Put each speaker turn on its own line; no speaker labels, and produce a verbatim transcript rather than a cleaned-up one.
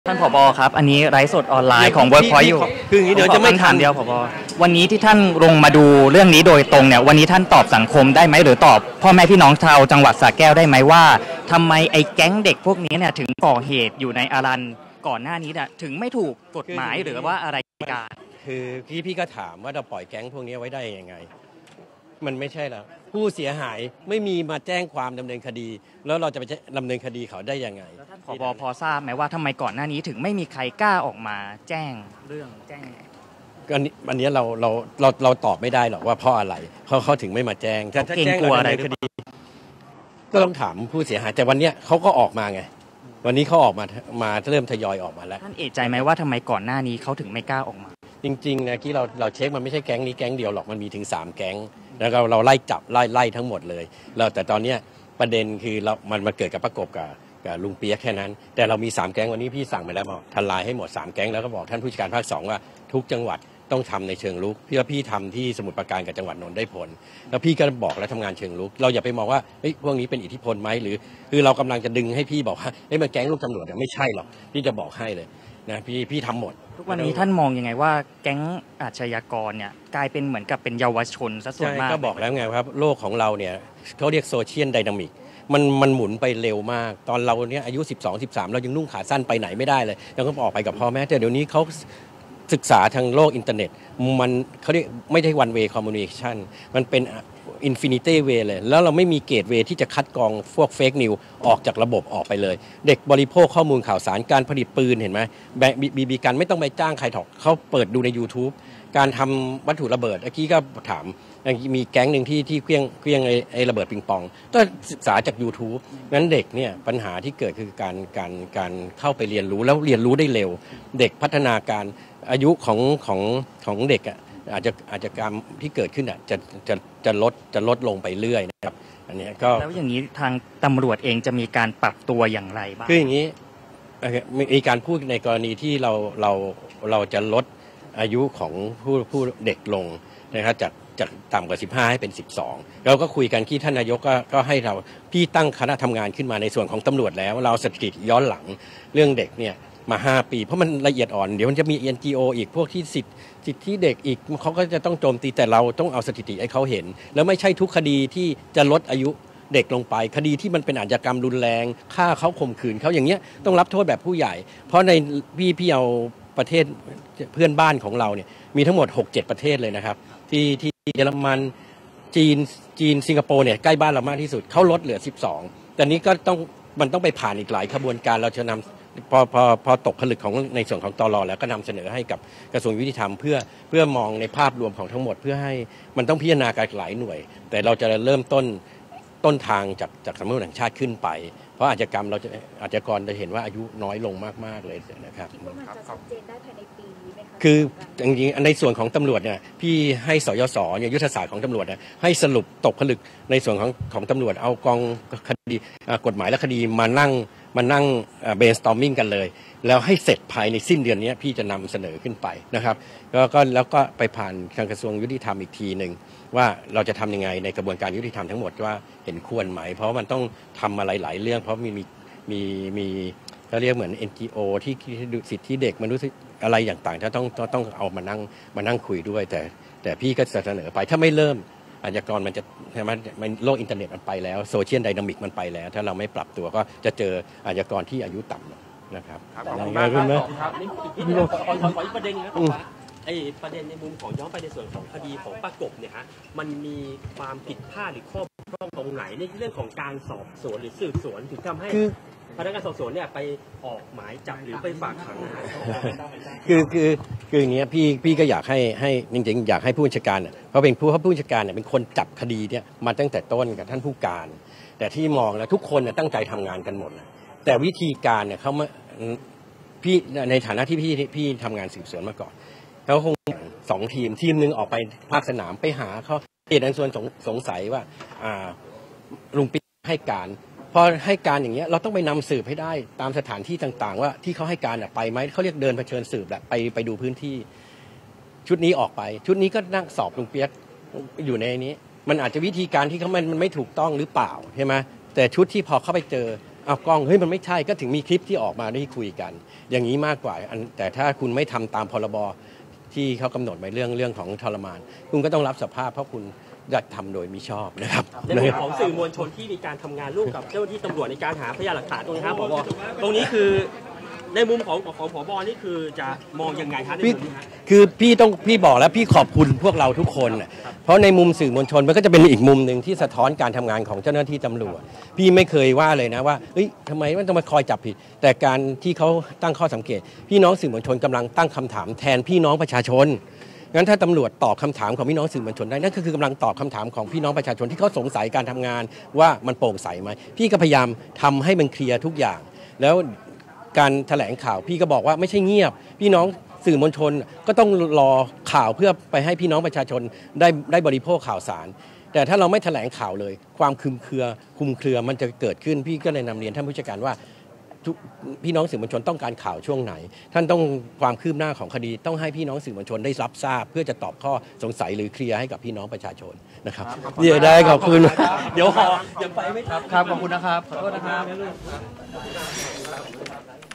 ท่านผบ.ครับอันนี้ไลฟ์สดออนไลน์ของ Workpoint อยู่
คืออย่างนี้เดี๋ยวจะไม่ทัน
เดียวผบ.วันนี้ที่ท่านลงมาดูเรื่องนี้โดยตรงเนี่ยวันนี้ท่านตอบสังคมได้ไหมหรือตอบพ่อแม่พี่น้องชาวจังหวัดสระแก้วได้ไหมว่าทำไมไอ้แก๊งเด็กพวกนี้เนี่ยถึงก่อเหตุอยู่ในอารันก่อนหน้านี้เนี่ยถึงไม่ถูกกฎหมายหรือว่าอะไรการ
คือพี่พี่ก็ถามว่าเราปล่อยแก๊งพวกนี้ไว้ได้ยังไงมันไม่ใช่แล้วผู้เสียหายไม่มีมาแจ้งความดำเนินคดีแล้วเราจะไปดำเนินคดีเขาได้ยังไง
ท่านผบ.พอทราบไหมว่าทำไมก่อนหน้านี้ถึงไม่มีใครกล้าออกมาแจ้งเรื่องแจ้ง
ก็อันนี้เราเราเราเราตอบไม่ได้หรอกว่าเพราะอะไรเขาเขาถึงไม่มาแจ้งถ้าแจ้งกลัวอะไรคดีก็ต้องถามผู้เสียหายแต่วันนี้เขาก็ออกมาไงวันนี้เขาออกมามาเริ่มทยอยออกมาแล้ว
ท่านเอะใจไหมว่าทำไมก่อนหน้านี้เขาถึงไม่กล้าออกมา
จริงๆนะที่เราเราเช็คมันไม่ใช่แก๊งนี้แก๊งเดียวหรอกมันมีถึงสามแก๊งแล้วเราเราไล่จับไล่ไล่ทั้งหมดเลยเราแต่ตอนนี้ประเด็นคือเรามันมาเกิดกับประกบกับกับลุงเปียกแค่นั้นแต่เรามีสามแก๊งวันนี้พี่สั่งไปแล้วบอกทลายให้หมดสามแก๊งแล้วก็บอกท่านผู้จัดการภาคสองว่าทุกจังหวัดต้องทำในเชิงลุกพี่ว่าพี่ทำที่สมุทรปราการกับจังหวัดนนท์ได้ผลแล้วพี่ก็บอกแล้วทำงานเชิงลุกเราอย่าไปมองว่าเฮ้ยพวกนี้เป็นอิทธิพลไหมหรือคือเรากำลังจะดึงให้พี่บอกว่าเฮ้ยมันแก๊งลูกตำรวจไม่ใช่หรอกพี่จะบอกให้เลยนะพี่พี่ทำหมด
ทุกวันนี้ท่านมองยังไงว่าแก๊งอาชญากรเนี่ยกลายเป็นเหมือนกับเป็นเยาวชนซะส่วนมาก
ก็บอกแล้วไงครับโลกของเราเนี่ยเขาเรียกโซเชียลไดนามิกมันมันหมุนไปเร็วมากตอนเราเนี่ยอายุสิบสอง สิบสามเรายังนุ่งขาสั้นไปไหนไม่ได้เลยยังต้องออกไปกับพ่อแม่แต่เดี๋ยวนี้เขาศึกษาทางโลกอินเทอร์เน็ตมันเขาเรียกไม่ได้ one way communication มันเป็น infinity way เลยแล้วเราไม่มีเกตเวย์ที่จะคัดกรองพวกเฟกนิวออกจากระบบออกไปเลยเด็กบริโภคข้อมูลข่าวสารการผลิตปืนเห็นไหมบีบีกันไม่ต้องไปจ้างใครถอกเขาเปิดดูใน YouTube การทำวัตถุระเบิดเมื่อกี้ก็ถามมีแก๊งหนึ่งที่ที่เครื่องเครื่องไอ้ระเบิดปิงปองก็ศึกษาจาก YouTube งั้นเด็กเนี่ยปัญหาที่เกิดคือการการการเข้าไปเรียนรู้แล้วเรียนรู้ได้เร็วเด็กพัฒนาการอายุของของของเด็กอ่ะอาจจะอาจจะกรรมที่เกิดขึ้นอ่ะจะจะจะลดจะลดลงไปเรื่อยนะครับอันนี้ก็
แล้วอย่างนี้ทางตำรวจเองจะมีการปรับตัวอย่างไรบ้าง
คืออย่างนี้มีการพูดในกรณีที่เราเราเราจะลดอายุของผู้ผู้เด็กลงนะครับจากจากต่ำกว่าสิบห้าให้เป็นสิบสองเราก็คุยกันที่ท่านนายกก็ก็ให้เราพี่ตั้งคณะทำงานขึ้นมาในส่วนของตำรวจแล้วเราสถิติย้อนหลังเรื่องเด็กเนี่ยมาห้าปีเพราะมันละเอียดอ่อนเดี๋ยวมันจะมี เอ็น จี โอ อีกพวกที่สิทธิสิทธิเด็กอีกเขาก็จะต้องโจมตีแต่เราต้องเอาสถิติให้เขาเห็นแล้วไม่ใช่ทุกคดีที่จะลดอายุเด็กลงไปคดีที่มันเป็นอาชญากรรมรุนแรงฆ่าเขาข่มขืนเขาอย่างเงี้ยต้องรับโทษแบบผู้ใหญ่เพราะในพี่พี่เอาประเทศเพื่อนบ้านของเราเนี่ยมีทั้งหมด หกเจ็ด ประเทศเลยนะครับที่ที่เยอรมันจีนจีนสิงคโปร์เนี่ยใกล้บ้านเรามากที่สุดเขาลดเหลือสิบสองแต่นี้ก็ต้องมันต้องไปผ่านอีกหลายขบวนการเราจะนำพอพอพอตกผลึกของในส่วนของตลแล้วก็นำเสนอให้กับกระทรวงยุติธรรมเพื่อเพื่อมองในภาพรวมของทั้งหมดเพื่อให้มันต้องพิจารณาการหลายหน่วยแต่เราจะเริ่มต้นต้นทางจากจากสำนักงานแห่งชาติขึ้นไปเพราะอาชญากรรมเราจะอาชญากรจะเห็นว่าอายุน้อยลงมากๆเลยนะครับ
คิดว่ามันจะชัดเจนได้ภายในปีนี้ไหมคะ
คือจริงๆในส่วนของตำรวจเนี่ยพี่ให้สยศเนี่ยยุทธศาสตร์ของตำรวจเนี่ยให้สรุปตกผลึกในส่วนของของตำรวจเอากองคดีกฎหมายและคดีมานั่งมานั่งเบรนสตอร์มมิ่งกันเลยแล้วให้เสร็จภายในสิ้นเดือนนี้พี่จะนำเสนอขึ้นไปนะครับแล้วก็แล้วก็ไปผ่านทางกระทรวงยุติธรรมอีกทีหนึ่งว่าเราจะทำยังไงในกระบวนการยุติธรรมทั้งหมดว่าเห็นควรไหมเพราะมันต้องทำอะไรหลายเรื่องเพราะมีมีมีมีเขาเรียกเหมือน เอ็น จี โอ ที่ดูสิทธิเด็กมนุษย์อะไรอย่างต่างๆถ้าต้องต้องเอามานั่งมานั่งคุยด้วยแต่แต่พี่ก็จะเสนอไปถ้าไม่เริ่มอาชญากรมันจะใช่ไหมโลกอินเทอร์เน็ตมันไปแล้วโซเชียลไดนามิกมันไปแล้วถ้าเราไม่ปรับตัวก็จะเจออาชญากรที่อายุต่ำนะครับ
ขอบคุณมากครับนี่อีกนิดนึงขอขออีกประเด็นนึงนะครับไอ้ประเด็นในมุมของย้อนไปในส่วนของคดีของประกบเนี่ยฮะมันมีความผิดพลาดหรือข้อบกพร่องตรงไหนในเรื่องของการสอบสวนหรือสืบสวนถึงทำให้พนักงานสอบสวนเนี่ยไปออกหมายจับหรือไปฝากขัง
คือคือคืออย่างเงี้ยพี่พี่ก็อยากให้ให้จริงๆอยากให้ผู้บัญชาการเพราะเป็นผู้ผู้บัญชาการเนี่ยเป็นคนจับคดีเนี่ยมาตั้งแต่ต้นกับท่านผู้การแต่ที่มองแล้วทุกคนเนี่ยตั้งใจทำงานกันหมดแต่วิธีการเนี่ยเขามาพี่ในฐานะที่พี่พี่ทำงานสืบสวนมาก่อนเขาคงสองทีมทีมหนึ่งออกไปภาคสนามไปหาเขาเหตุอันส่วนสงสัยว่าอ่าลุงปิ๊กให้การพอให้การอย่างเงี้ยเราต้องไปนำสืบให้ได้ตามสถานที่ต่างๆว่าที่เขาให้การไปไหมเขาเรียกเดินเผชิญสืบแหละไปไปดูพื้นที่ชุดนี้ออกไปชุดนี้ก็นั่งสอบลุงเปียกอยู่ในนี้มันอาจจะวิธีการที่เขามันมันไม่ถูกต้องหรือเปล่าใช่ไหมแต่ชุดที่พอเข้าไปเจอเอากล้องเฮ้ยมันไม่ใช่ก็ถึงมีคลิปที่ออกมาได้คุยกัน อย่างนี้มากกว่าอันแต่ถ้าคุณไม่ทำตามพรบที่เขากำหนดไว้เรื่องเรื่องของทรมานคุณก็ต้องรับสภาพเพราะคุณอยากทำโดยมิชอบนะครับ
ในมุมของสื่อมวลชนที่มีการทำงานร่วมกับเจ้าหน้าที่ตำรวจในการหาพยานหลักฐานตรงนี้ครับผบตรงนี้คือในมุมของของผบนี่คือจะมองยังไงครับในมุมนี้
คือพี่ต้องพี่บอกแล้วพี่ขอบคุณพวกเราทุกคนเพราะในมุมสื่อมวลชนมันก็จะเป็นอีกมุมหนึ่งที่สะท้อนการทำงานของเจ้าหน้าที่ตำรวจพี่ไม่เคยว่าเลยนะว่าเฮ้ยทำไมมันต้องมาคอยจับผิดแต่การที่เขาตั้งข้อสังเกตพี่น้องสื่อมวลชนกำลังตั้งคำถามแทนพี่น้องประชาชนงั้นถ้าตำรวจตอบคำถามของพี่น้องสื่อมวลชนได้นั่นก็คือกำลังตอบคำถามของพี่น้องประชาชนที่เขาสงสัยการทำงานว่ามันโปร่งใสไหมพี่ก็พยายามทำให้มันเคลียร์ทุกอย่างแล้วการแถลงข่าวพี่ก็บอกว่าไม่ใช่เงียบพี่น้องสื่อมวลชนก็ต้องรอข่าวเพื่อไปให้พี่น้องประชาชนได้ได้บริโภคข่าวสารแต่ถ้าเราไม่แถลงข่าวเลยความคลุมเครือคลุมเครือมันจะเกิดขึ้นพี่ก็เลยนำเรียนท่านผู้จัดการว่าพี่น้องสื่อมวลชนต้องการข่าวช่วงไหนท่านต้องความคืบหน้าของคดีต้องให้พี่น้องสื่อมวลชนได้รับทราบเพื่อจะตอบข้อสงสัยหรือเคลียร์ให้กับพี่น้องประชาชนนะครับเดี๋ยวได้ขอบคุณ
เดี๋ยวขอเดี๋ยวไปไม่
ครับครับขอบคุณนะครับขอโทษนะครับ